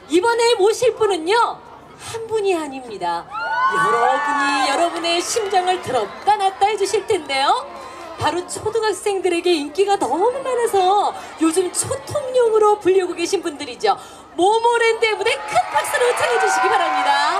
이번에 모실 분은요, 한 분이 아닙니다. 여러분이 여러분의 심장을 들었다 놨다 해주실 텐데요. 바로 초등학생들에게 인기가 너무 많아서 요즘 초통령으로 불리고 계신 분들이죠. 모모랜드의 무대 큰 박수로 청해주시기 바랍니다.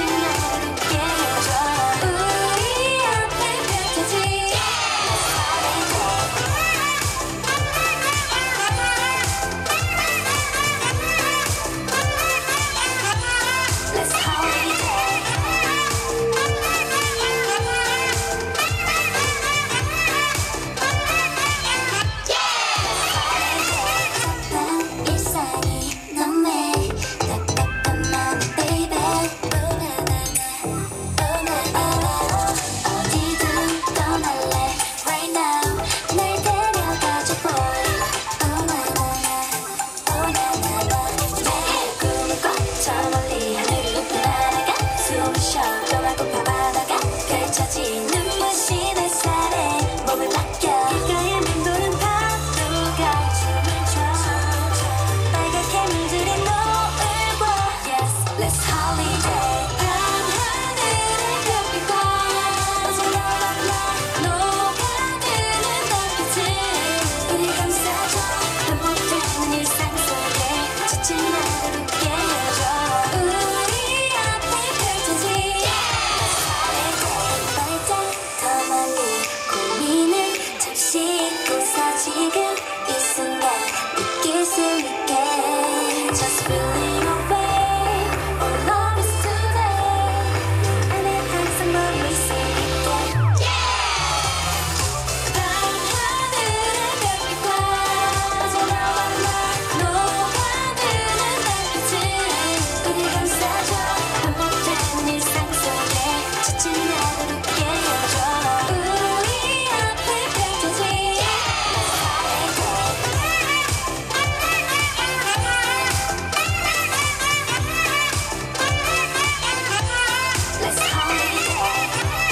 지친 나를 웃게 해줘. 우리 앞에 펼쳐진 Let's holiday. 난 일상이 너무 딱딱한 맘 baby. 어디든 떠날래 right now. 날 데려가줘 boy. 내 꿈을 꽉 저 멀리 하늘을 높이 날아가. 숨을 쉬어 떠나고파 바다가 펼쳐진 눈부신 햇살에 몸을 맡겨. 길가에 맴도는 파도가 춤을 춰. 빨갛게 물들인 노을 봐. Yes, let's holiday. 밤하늘의 별빛과 어제여라 녹아드는 달빛을 우리 감싸줘. 반복되는 일상 속에 지친 나를 웃게 해줘. 우리 앞에 펼쳐진 발짝 더 멀리 고민을 잠시 잊고서 지금 이 순간 느낄 수 있게 Just feeling away all of us today. 안에 항상 머물 수 있게 밤하늘의 별빛과 어제나와 나 녹아드는 달빛을 우리 감싸줘. 반복되는 일상 속에 지친 나를 웃게 해줘. 우리 앞에 펼쳐진 Let's holiday.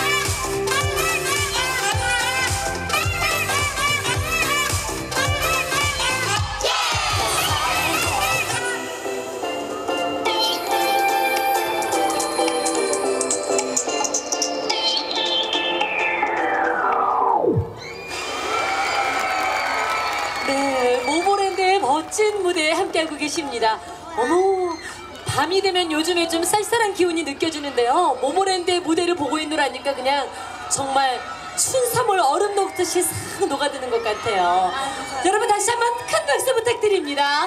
네, 모모랜드의 멋진 무대에 함께하고 계십니다. 어머, 밤이 되면 요즘에 좀 쌀쌀한 기운이 느껴지는데요. 모모랜드의 무대를 보고 있노라니까 그냥 정말 춘삼월 얼음 녹듯이 싹 녹아드는 것 같아요. 여러분 다시 한번 큰 박수 부탁드립니다.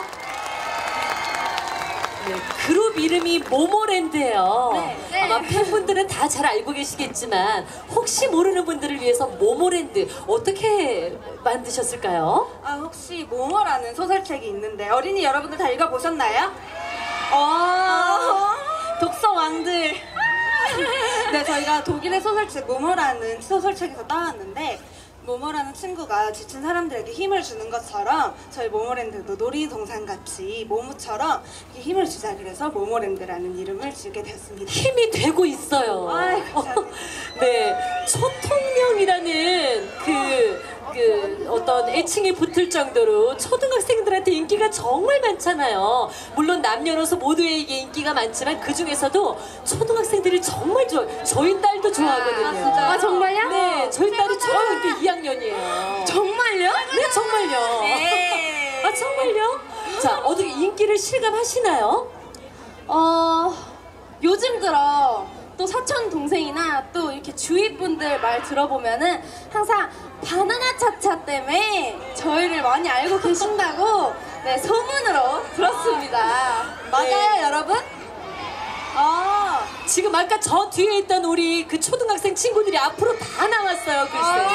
네, 그룹 이름이 모모랜드예요. 네. 아마 팬분들은 다 잘 알고 계시겠지만 혹시 모르는 분들을 위해서 모모랜드 어떻게 만드셨을까요? 혹시 모모라는 소설책이 있는데 어린이 여러분들 다 읽어보셨나요? 독서 왕들. 네, 저희가 독일의 소설책 모모라는 소설책에서 따왔는데 모모라는 친구가 지친 사람들에게 힘을 주는 것처럼 저희 모모랜드도 놀이동산같이 모모처럼 이렇게 힘을 주자 그래서 모모랜드라는 이름을 지게 되었습니다. 힘이 되고 있어요. 아이, 감사합니다. 네, 초통령이라는 그 어떤 애칭이 붙을 정도로 초등학생들한테 인기가 정말 많잖아요. 물론 남녀노소 모두에게 인기가 많지만 그 중에서도 초등학생들이 정말 좋아요. 저희 딸도 좋아하거든요. 진짜요? 아, 정말요? 네, 저희 딸이 초등학교 2학년이에요. 정말요? 네, 정말요. 네. 아, 정말요? 자, 어떻게 인기를 실감하시나요? 요즘 들어 또 사촌 동생이나 또 이렇게 주위 분들 말 들어보면은 항상 바나나 차차 때문에 저희를 많이 알고 계신다고 네, 소문으로 들었습니다. 맞아요, 여러분? 지금 아까 저 뒤에 있던 우리 그 초등학생 친구들이 앞으로 다 나왔어요, 글쎄.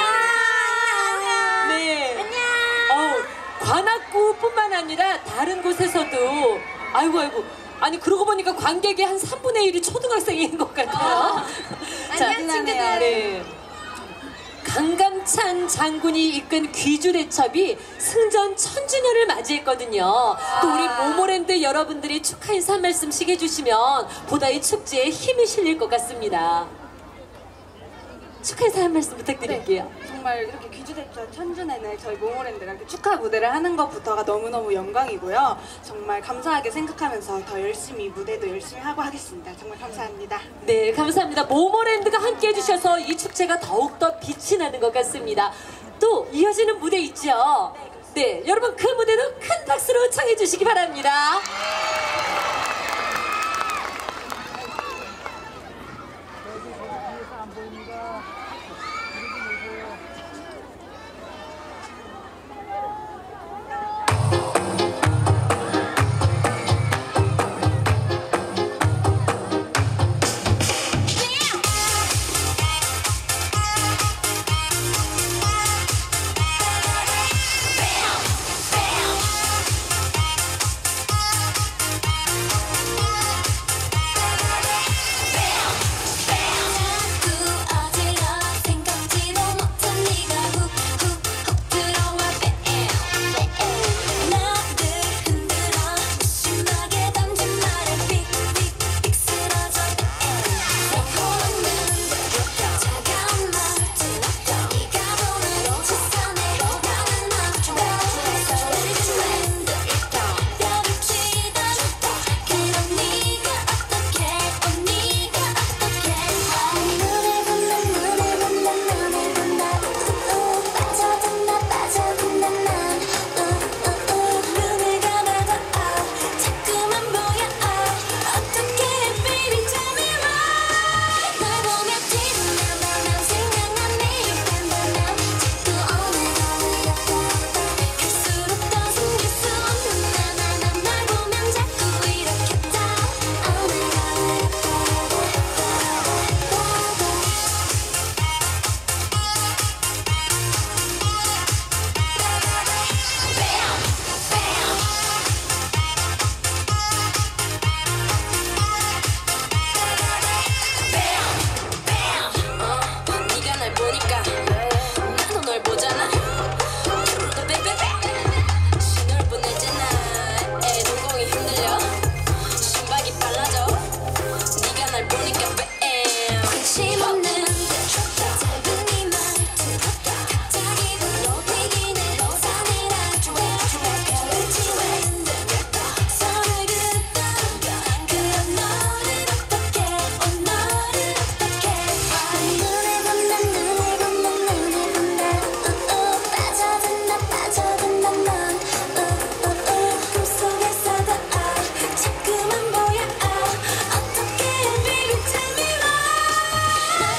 네. 안녕. 관악구뿐만 아니라 다른 곳에서도 아이고. 아니 그러고 보니까 관객의 한 3분의 1이 초등학생인 것 같아요. 안녕, 친구들. 네. 강감찬 장군이 이끈 귀주대첩이 승전 1000주년을 맞이했거든요. 또 우리 모모랜드 여러분들이 축하 인사 한 말씀씩 해주시면 보다 이 축제에 힘이 실릴 것 같습니다. 축하 인사 한 말씀 부탁드릴게요. 정말 이렇게 귀주대첩 1000주년에 저희 모모랜드가 이렇게 축하 무대를 하는 것부터가 너무너무 영광이고요. 정말 감사하게 생각하면서 더 열심히 무대도 열심히 하고 하겠습니다. 정말 감사합니다. 네, 감사합니다. 모모랜드가 함께 해주셔서 이 축제가 더욱더 빛이 나는 것 같습니다. 또 이어지는 무대 있죠? 네, 여러분 그 무대도 큰 박수로 청해 주시기 바랍니다. 관심 없는 짧은 네 말투 갑자기 불러내기는 산이란 별을 지는 손을 긋던 그런 너를 어떻게 너를 어떻게 눈을 본다 눈을 본다 눈을 본다 빠져든다 넌 꿈속에서도 자꾸만 보여 어떻게 baby tell me why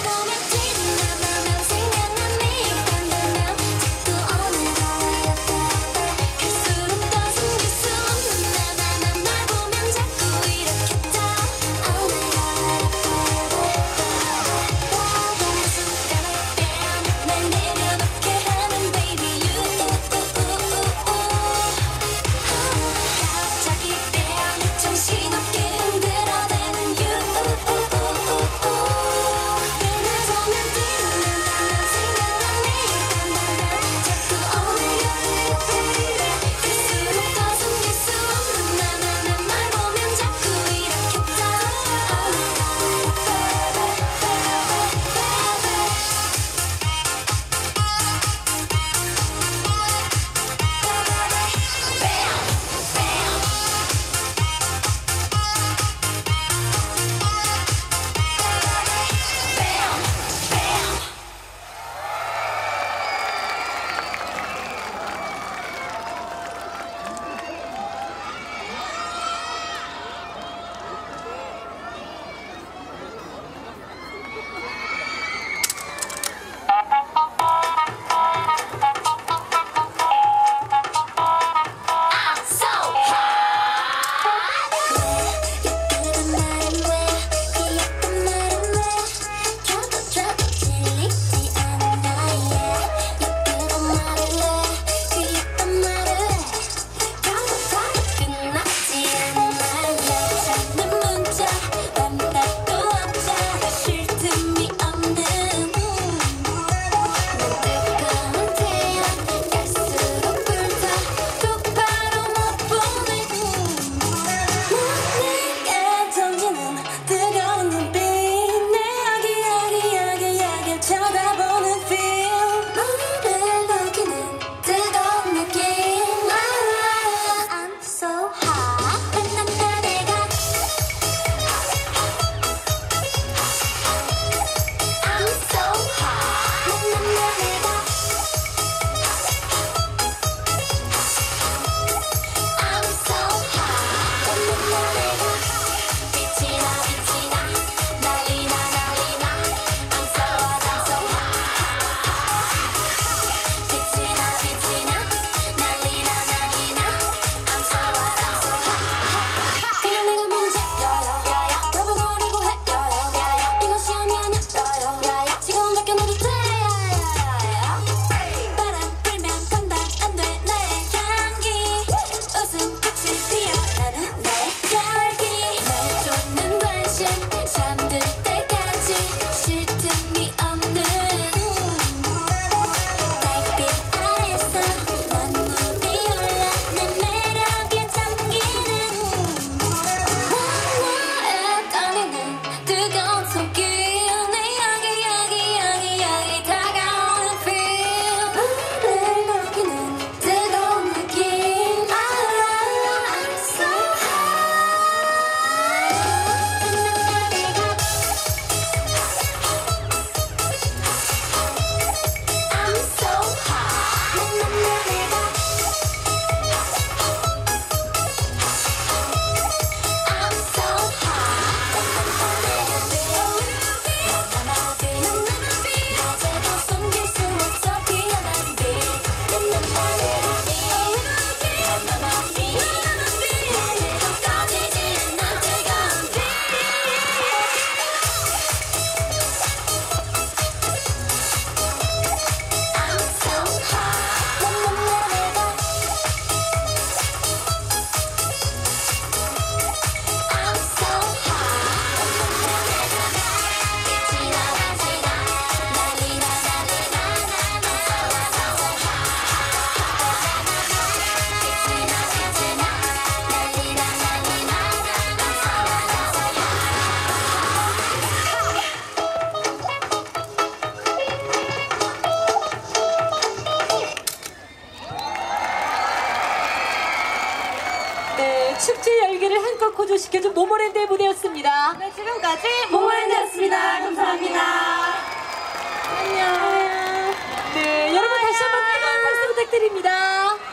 소개시켜준 모모랜드의 무대였습니다. 네, 지금까지 모모랜드였습니다. 감사합니다. 안녕. 네, 여러분 다시 한번 뜨거운 박수 부탁드립니다.